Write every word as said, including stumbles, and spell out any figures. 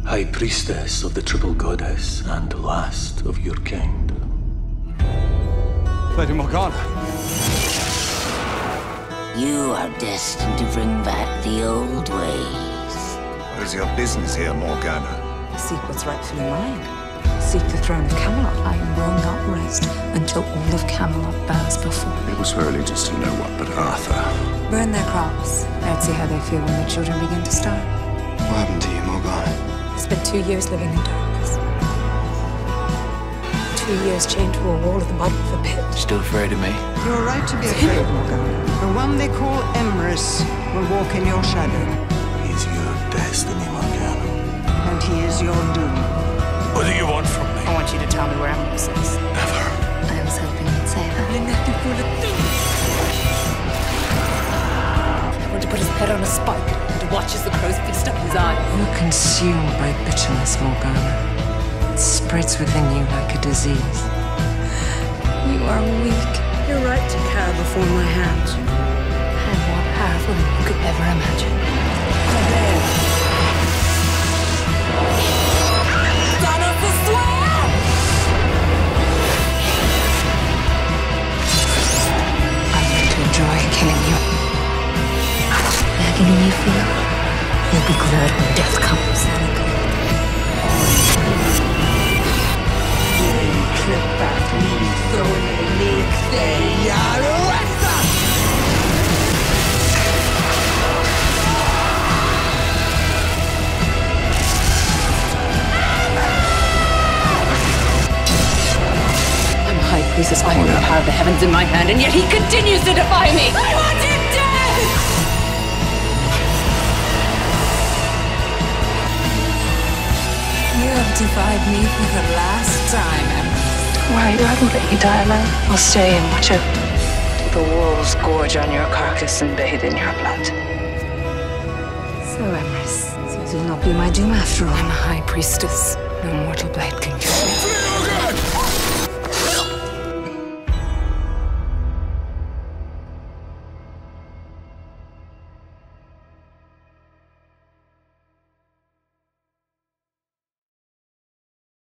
High Priestess of the Triple Goddess and last of your kind. Lady Morgana. You are destined to bring back the old ways. What is your business here, Morgana? Seek what's rightfully mine. Seek the throne of Camelot. I will not rest until all of Camelot bows before me. It was her allegiance to no one but Arthur. Burn their crops. Let's see how they feel when their children begin to starve. What happened to you, Morgana? I spent two years living in darkness. Two years chained to a wall at the bottom of a pit. Still afraid of me? You're right to be afraid, Morgana. The one they call Emrys will walk in your shadow. He's your destiny, Morgana. And he is your doom. What do you want from me? I want you to tell me where Emrys is. Never. I was hoping you'd say that. I want to put his head on a spike and to watch as the crows feast on his eyes. You're consumed by bitterness, Morgana. It spreads within you like a disease. You are weak. You're right to cower before my hand. I'm more powerful than you could ever imagine. I'm going to enjoy killing you. The agony you feel, you'll be glad when death comes. I'm a high priestess. I hold the power of the heavens in my hand, and yet he continues to defy me. I want him dead! You have defied me for the last time, Emma. Why do I haven't let you die alone? I'll stay and watch out till the wolves gorge on your carcass and bathe in your blood. So, Emrys, seems you'll not be my doom after all. I'm a high priestess. No mortal blade can kill me.